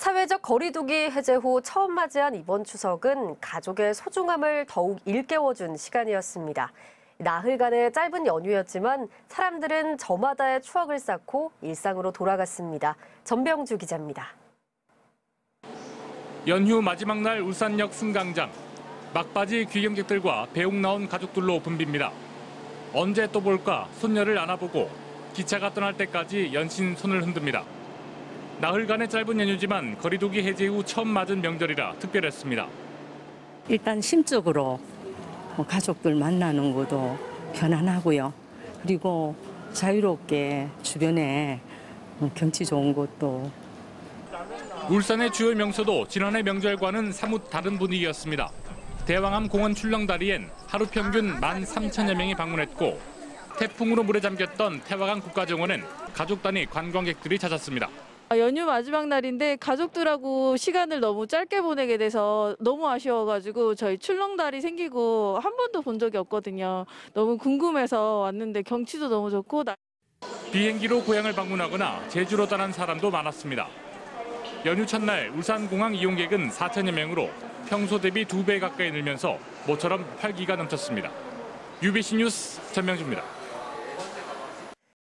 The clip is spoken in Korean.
사회적 거리두기 해제 후 처음 맞이한 이번 추석은 가족의 소중함을 더욱 일깨워준 시간이었습니다. 나흘간의 짧은 연휴였지만 사람들은 저마다의 추억을 쌓고 일상으로 돌아갔습니다. 전병주 기자입니다. 연휴 마지막 날 울산역 승강장. 막바지 귀경객들과 배웅 나온 가족들로 붐빕니다. 언제 또 볼까 손녀를 안아보고 기차가 떠날 때까지 연신 손을 흔듭니다. 나흘간의 짧은 연휴지만 거리두기 해제 후 처음 맞은 명절이라 특별했습니다. 일단 심적으로 가족들 만나는 것도 편안하고요. 그리고 자유롭게 주변에 경치 좋은 곳도. 울산의 주요 명소도 지난해 명절과는 사뭇 다른 분위기였습니다. 대왕암 공원 출렁다리엔 하루 평균 13,000여 명이 방문했고 태풍으로 물에 잠겼던 태화강 국가정원엔 가족 단위 관광객들이 찾았습니다. 연휴 마지막 날인데 가족들하고 시간을 너무 짧게 보내게 돼서 너무 아쉬워가지고 저희 출렁다리 생기고 한 번도 본 적이 없거든요. 너무 궁금해서 왔는데 경치도 너무 좋고. 비행기로 고향을 방문하거나 제주로 떠난 사람도 많았습니다. 연휴 첫날 울산공항 이용객은 4,000여 명으로 평소 대비 2배 가까이 늘면서 모처럼 활기가 넘쳤습니다. UBC 뉴스 전명주입니다.